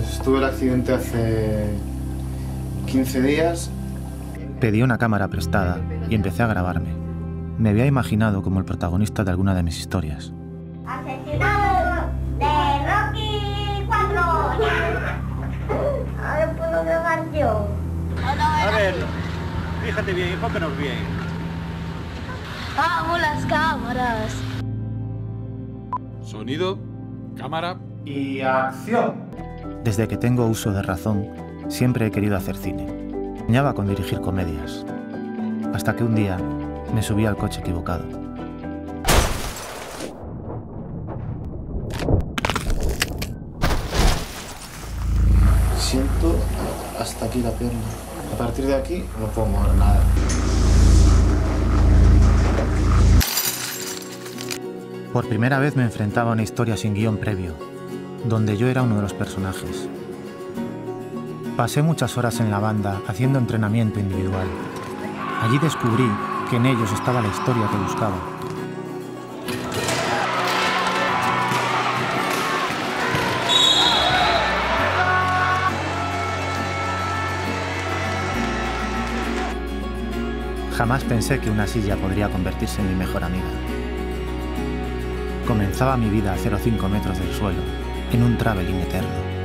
Pues tuve el accidente hace 15 días. Pedí una cámara prestada y empecé a grabarme. Me había imaginado como el protagonista de alguna de mis historias. ¡Asesinado de Rocky 4! Ahora puedo grabar yo. A ver, fíjate bien, enfócanos bien. ¡Vamos las cámaras! Sonido, cámara Y acción. Desde que tengo uso de razón, siempre he querido hacer cine. Soñaba con dirigir comedias. Hasta que un día me subí al coche equivocado. Siento hasta aquí la pierna. A partir de aquí no puedo mover nada. Por primera vez me enfrentaba a una historia sin guión previo, donde yo era uno de los personajes. Pasé muchas horas en la banda haciendo entrenamiento individual. Allí descubrí que en ellos estaba la historia que buscaba. Jamás pensé que una silla podría convertirse en mi mejor amiga. Comenzaba mi vida a 0,5 metros del suelo, en un traveling eterno.